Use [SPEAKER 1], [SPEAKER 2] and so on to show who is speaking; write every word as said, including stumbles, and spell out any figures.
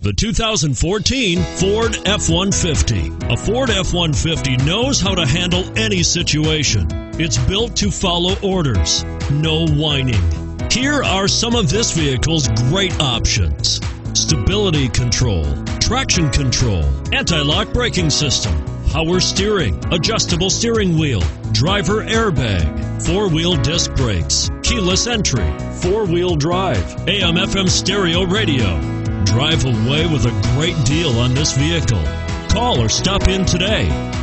[SPEAKER 1] The two thousand fourteen Ford F one fifty. A Ford F one fifty knows how to handle any situation. It's built to follow orders, no whining. Here are some of this vehicle's great options: stability control, traction control, anti-lock braking system, power steering, adjustable steering wheel, driver airbag, four-wheel disc brakes, keyless entry, four-wheel drive, A M F M stereo radio. Drive away with a great deal on this vehicle. Call or stop in today.